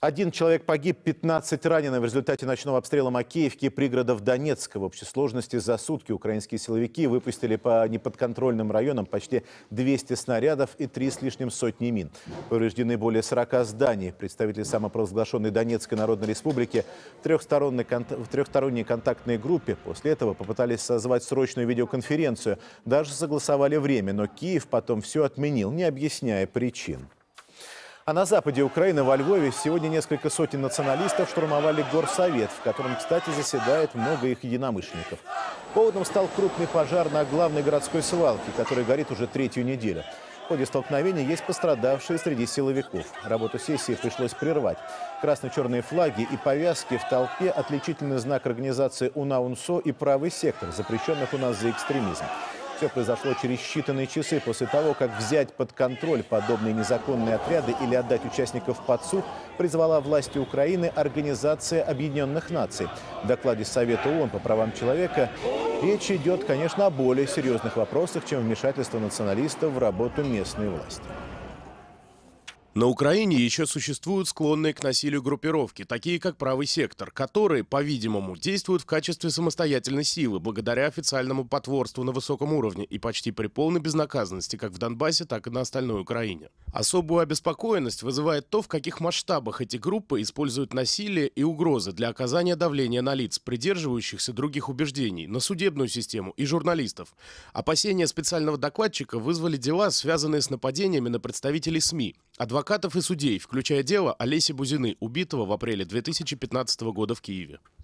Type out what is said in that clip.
Один человек погиб, 15 ранены в результате ночного обстрела Макеевки и пригородов Донецка. В общей сложности за сутки украинские силовики выпустили по неподконтрольным районам почти 200 снарядов и 3 с лишним сотни мин. Повреждены более 40 зданий. Представители самопровозглашенной Донецкой Народной Республики в трехсторонней контактной группе после этого попытались созвать срочную видеоконференцию. Даже согласовали время, но Киев потом все отменил, не объясняя причин. А на западе Украины, во Львове, сегодня несколько сотен националистов штурмовали горсовет, в котором, кстати, заседает много их единомышленников. Поводом стал крупный пожар на главной городской свалке, который горит уже третью неделю. В ходе столкновения есть пострадавшие среди силовиков. Работу сессии пришлось прервать. Красно-черные флаги и повязки в толпе – отличительный знак организации УНА-УНСО и «Правый сектор», запрещенных у нас за экстремизм. Все произошло через считанные часы после того, как взять под контроль подобные незаконные отряды или отдать участников под суд призвала власти Украины Организация Объединенных Наций. В докладе Совета ООН по правам человека речь идет, конечно, о более серьезных вопросах, чем вмешательство националистов в работу местной власти. На Украине еще существуют склонные к насилию группировки, такие как «Правый сектор», которые, по-видимому, действуют в качестве самостоятельной силы благодаря официальному потворству на высоком уровне и почти при полной безнаказанности как в Донбассе, так и на остальной Украине. Особую обеспокоенность вызывает то, в каких масштабах эти группы используют насилие и угрозы для оказания давления на лиц, придерживающихся других убеждений, на судебную систему и журналистов. Опасения специального докладчика вызвали дела, связанные с нападениями на представителей СМИ, адвокатов и судей, включая дело Олеси Бузины, убитого в апреле 2015 года в Киеве.